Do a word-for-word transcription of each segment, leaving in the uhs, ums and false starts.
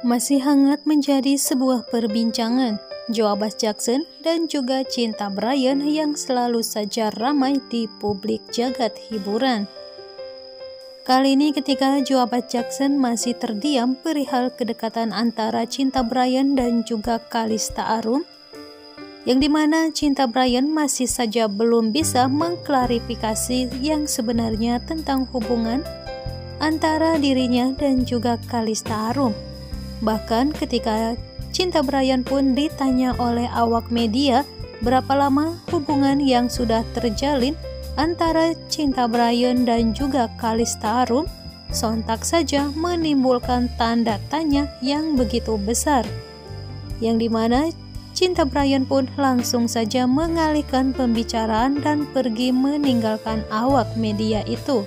Masih hangat menjadi sebuah perbincangan Joe Abbas Jackson dan juga Cinta Bryan yang selalu saja ramai di publik jagat hiburan. Kali ini ketika Joe Abbas Jackson masih terdiam perihal kedekatan antara Cinta Bryan dan juga Kalista Arum, yang dimana Cinta Bryan masih saja belum bisa mengklarifikasi yang sebenarnya tentang hubungan antara dirinya dan juga Kalista Arum. Bahkan ketika Cinta Bryan pun ditanya oleh awak media berapa lama hubungan yang sudah terjalin antara Cinta Bryan dan juga Kalista Arum, sontak saja menimbulkan tanda tanya yang begitu besar, yang dimana Cinta Bryan pun langsung saja mengalihkan pembicaraan dan pergi meninggalkan awak media itu.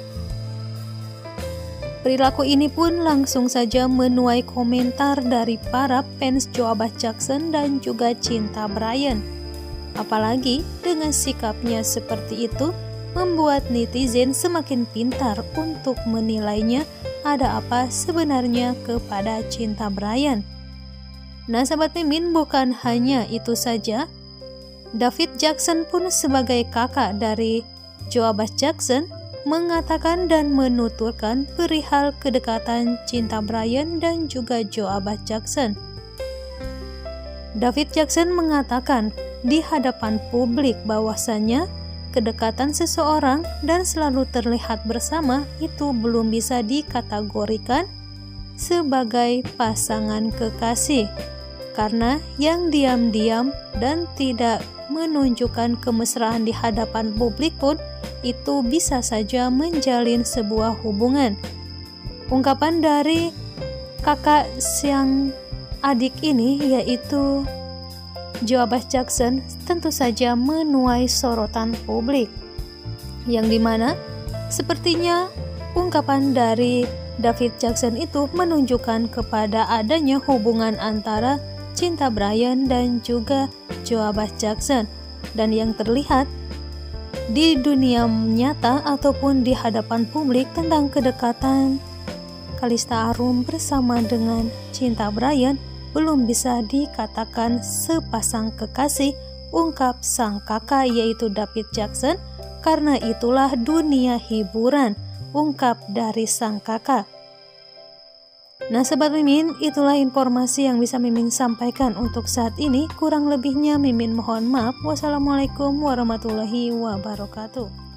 Perilaku ini pun langsung saja menuai komentar dari para fans Joe Abbas Jackson dan juga Cinta Bryan. Apalagi dengan sikapnya seperti itu membuat netizen semakin pintar untuk menilainya ada apa sebenarnya kepada Cinta Bryan. Nah sahabat Mimin, bukan hanya itu saja, David Jackson pun sebagai kakak dari Joe Abbas Jackson mengatakan dan menuturkan perihal kedekatan Cinta Bryan dan juga Joe Abbas Jackson. David Jackson mengatakan di hadapan publik bahwasannya kedekatan seseorang dan selalu terlihat bersama itu belum bisa dikategorikan sebagai pasangan kekasih, karena yang diam-diam dan tidak menunjukkan kemesraan di hadapan publik pun itu bisa saja menjalin sebuah hubungan. Ungkapan dari kakak siang adik ini yaitu Joe Abbas Jackson tentu saja menuai sorotan publik, yang dimana sepertinya ungkapan dari David Jackson itu menunjukkan kepada adanya hubungan antara Cinta Bryan dan juga Joe Abbas Jackson, dan yang terlihat di dunia nyata ataupun di hadapan publik tentang kedekatan Kalista Arum bersama dengan Cinta Bryan belum bisa dikatakan sepasang kekasih, ungkap sang kakak yaitu David Jackson. Karena itulah dunia hiburan, ungkap dari sang kakak. Nah Sobat Mimin, itulah informasi yang bisa Mimin sampaikan untuk saat ini. Kurang lebihnya Mimin mohon maaf. Wassalamualaikum warahmatullahi wabarakatuh.